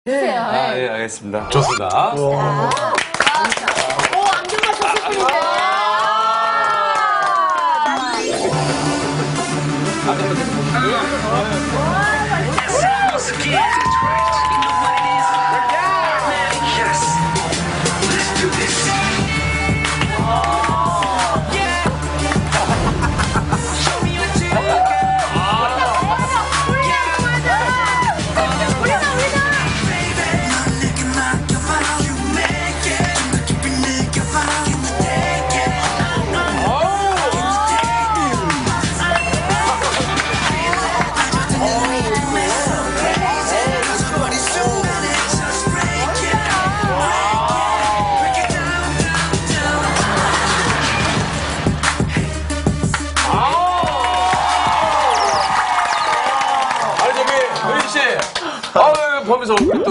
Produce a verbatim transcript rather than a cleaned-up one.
네. 아, 예, 알겠습니다. 좋습니다. 오, 안경만 쳤을 뿐인데. 아니, 저기, 은희 씨. 아, 보면서